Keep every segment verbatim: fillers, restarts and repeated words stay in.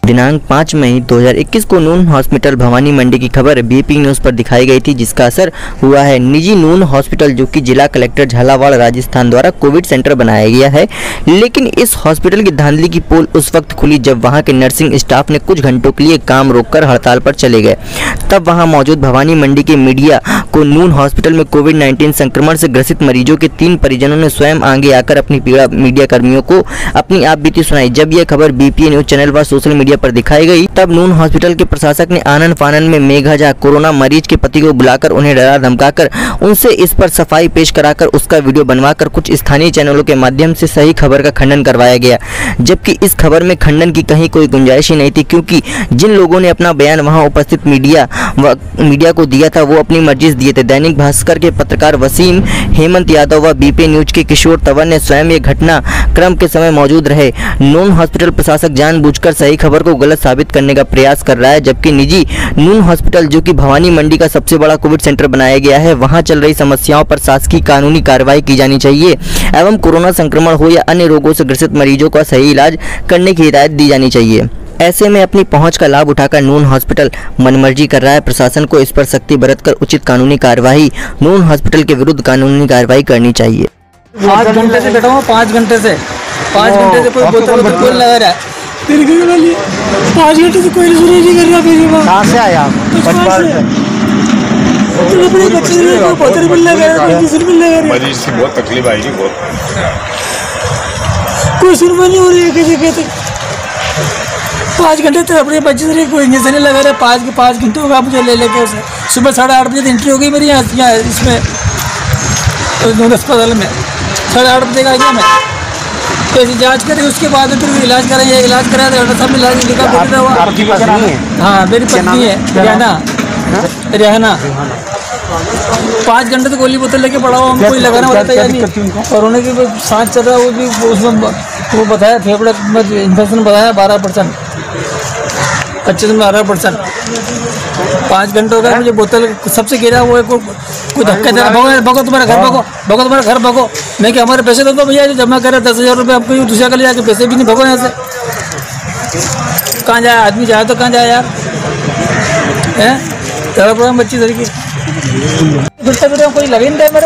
दिनांक पाँच मई दो हज़ार इक्कीस को नून हॉस्पिटल भवानी मंडी की खबर बीपी न्यूज़ पर दिखाई गई थी, जिसका असर हुआ है। निजी नून हॉस्पिटल जो कि जिला कलेक्टर झालावाड़ राजस्थान द्वारा कोविड सेंटर बनाया गया है, लेकिन इस हॉस्पिटल की धांधली की पोल उस वक्त खुली जब वहां के नर्सिंग स्टाफ ने कुछ घंटों के लिए काम रोककर हड़ताल पर चले गए। तब वहां मौजूद भवानी मंडी के मीडिया को नून हॉस्पिटल में कोविड नाइन्टीन संक्रमण से ग्रसित मरीजों के तीन परिजनों ने स्वयं आगे आकर अपनी पीड़ा मीडिया कर्मियों को अपनी आप बीती सुनाई। जब यह खबर बीपीए न्यूज चैनल व सोशल मीडिया पर दिखाई गई, तब नून हॉस्पिटल के प्रशासक ने आनन फानन में मेघा झा कोरोना मरीज के पति को बुलाकर उन्हें डरा धमकाकर उनसे इस पर सफाई पेश कराकर उसका वीडियो बनवाकर कुछ स्थानीय चैनलों के माध्यम से सही खबर का खंडन करवाया गया, जबकि इस खबर में खंडन की कहीं कोई गुंजाइश ही नहीं थी, क्योंकि जिन लोगों ने अपना बयान वहां उपस्थित मीडिया व मीडिया को दिया था वो अपनी मर्जी से दिए थे। दैनिक भास्कर के पत्रकार वसीम हेमंत यादव व बीपी न्यूज के किशोर तंवर ने स्वयं ये घटना क्रम के समय मौजूद रहे। नून हॉस्पिटल प्रशासक जानबूझकर सही खबर को गलत साबित करने का प्रयास कर रहा है, जबकि निजी नून हॉस्पिटल जो कि भवानी मंडी का सबसे बड़ा कोविड सेंटर बनाया गया है, वहां चल रही समस्याओं पर शासकीय कानूनी कार्रवाई की जानी चाहिए एवं कोरोना संक्रमण हो या अन्य रोगों से ग्रसित मरीजों का सही इलाज करने की हिदायत दी जानी चाहिए। ऐसे में अपनी पहुंच का लाभ उठाकर नून हॉस्पिटल मनमर्जी कर रहा है। प्रशासन को इस पर सख्ती बरतकर उचित कानूनी कार्रवाई नून हॉस्पिटल के विरुद्ध कानूनी कार्रवाई करनी चाहिए। पाँच घंटे से बैठा हूँ, पाँच घंटे से पाँच घंटे से कोई बोतल बोतल कोई लगा रहा है। पाँच घंटे से कोई रिजर्व नहीं कर रहा। मेरी माँ कहाँ से आया आप? अपने बच्चे को बोतल मिल लगा रहा है, किसी मिल लगा रहा है। मरीज की बहुत तकलीफ आएगी, बहुत कोई सुनवाई नहीं हो रही है किसी के। पाँच घंटे तक अपने बच्चे से कोई इंजेक्शन नहीं लगा रहा है। पाँच के पाँच घंटे होगा मुझे ले लेके उसे। सुबह साढ़े आठ बजे एंट्री हो गई मेरी यहाँ यहाँ इसमें अस्पताल में। साढ़े आठ बजे का गया मैं, कैसी जांच करें उसके बाद फिर इलाज करेंगे। इलाज कराया डॉक्टर साहब ने इलाज लिखा बोल रहा है। हाँ मेरी पत्नी है रेहाना, रेहाना। पाँच घंटे तो गोली बोतल लेके पड़ा हुआ, हमको कोई लगाना होता तैयार नहीं। कोरोना की सांस चल रहा है, वो भी उसमें वो बताया फेफड़े में इन्फेक्शन बताया बारह परसेंट, पच्चीस में बारह परसेंट। पाँच घंटे हो गए मुझे बोतल सबसे गिरा वो को, कोई धक्का दे रहा, भगो भगो तुम्हारा घर भगो, भगो तुम्हारा घर भगो। मैं क्या हमारे पैसे दो तो भैया जो जमा करे दस हज़ार रुपये आपको दूसरा कर लिया, पैसे भी नहीं भगो यहाँ से। कहाँ जाए आदमी, जाए तो कहाँ जाए यार, है तेरा प्रोग्राम बच्ची तरीके फिरता फिरता कोई लगे नहीं मेरा।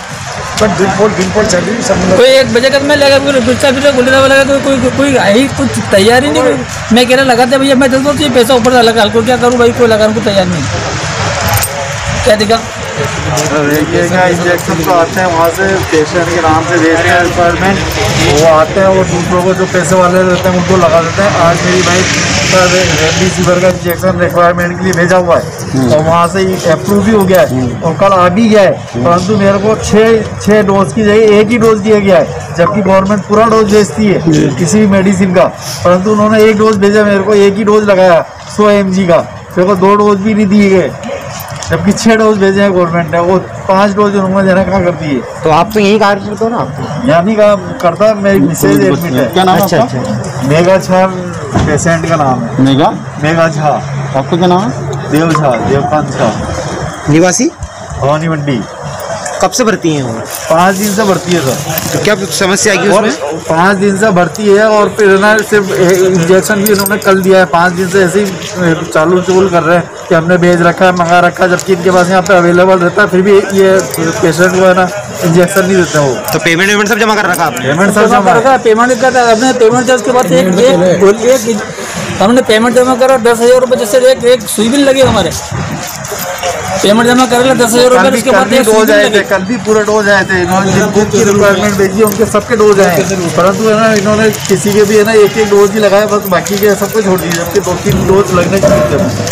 कोई एक बजे तक मैं लगा फिरता फिरता गुल्ला लगा तो कोई कोई आई कुछ तैयारी नहीं। मैं कह रहा लगाते भैया मैं चलता हूँ, पैसा ऊपर से लगा को क्या करूँ भाई, कोई लगाने को तैयार नहीं। क्या दिखा इंजेक्शन तो आते हैं वहाँ से पेशेंट के नाम से भेजते हैं डिपार्टमेंट, वो आते हैं और दूसरों को जो पैसे वाले रहते हैं उनको लगा देते हैं। आज मेरी भाई रेमडेसिविर का इंजेक्शन रिक्वायरमेंट के लिए भेजा हुआ है और वहाँ से अप्रूव भी हो गया है और कल आ भी गया है, परंतु मेरे को छः छः डोज की जगह एक ही डोज दिया गया है, जबकि गवर्नमेंट पूरा डोज भेजती है किसी भी मेडिसिन का, परंतु उन्होंने एक डोज भेजा, मेरे को एक ही डोज लगाया सौ एम जी का, मेरे को दो डोज भी नहीं दिए गए, जबकि छः डोज भेजे हैं गवर्नमेंट ने, वो पाँच डोज उन्होंने देना कहाँ कर दिए। तो आप तो यही कार्य करते हो ना? आप यहाँ नहीं काम करता, मेरी मिसेज एडमिट है। क्या नाम? अच्छा अच्छा, मेघा झा पेशेंट का नाम है। मेघा मेघा झा। आपका क्या नाम है? देव झा, देवकांत झा, निवासी भवानी मंडी। कब से भर्ती हैं वो? पाँच दिन से भर्ती है सर। तो क्या समस्या आएगी उसमें? पाँच दिन से भर्ती है और फिर ना सिर्फ इंजेक्शन भी उन्होंने कल दिया है। पाँच दिन से ऐसे ही चालू चुल कर रहे हैं कि हमने भेज रखा है, मंगा रखा है, जबकि इनके पास यहाँ पे अवेलेबल रहता है, फिर भी ये पेशेंट को है ना इंजेक्शन नहीं देते वो। तो पेमेंट वेमेंट सब जमा कर रखा आपने? पेमेंट सब जमा रखा, पेमेंट का हमने पेमेंट चार्ज के बाद एक हमने पेमेंट जमा करा दस हज़ार रुपये, जैसे एक एक सुई बिल लगे हमारे, पेमेंट जमा कर दस हजार रुपये। उसके बाद डोज आए थे, कल भी पूरे डोज आए थे, इन्होंने जिनको की रिक्वायरमेंट भेजी उनके सबके डोज आए, परंतु है ना इन्होंने किसी के भी है ना एक एक डोज ही लगाया, बस बाकी के सबको छोड़ दिए, जबकि दो तीन डोज लगने चाहिए।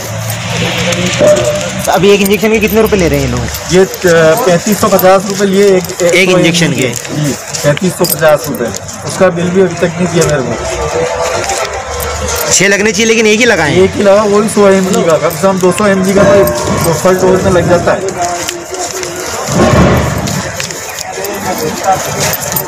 अभी एक इंजेक्शन के कितने रुपए ले रहे हैं लोग? ये पैंतीस सौ पचास रुपये लिए एक एक इंजेक्शन के, पैंतीस सौ पचास रुपये। उसका बिल भी अभी तक नहीं किया मेरे को। छः लगने चाहिए लेकिन एक ही लगाए, एक ही लगा, वही सौ एम जी का, कम से कम दो सौ एम जी का तो फर्स्ट डोज में लग जाता है।